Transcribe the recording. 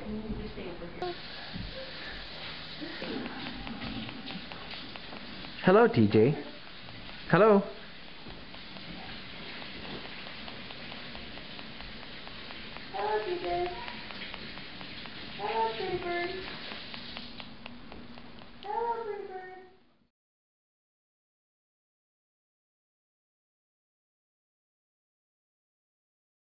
You stay over here. Hello, TJ. Hello. Hello, TJ. Hello, Trooper.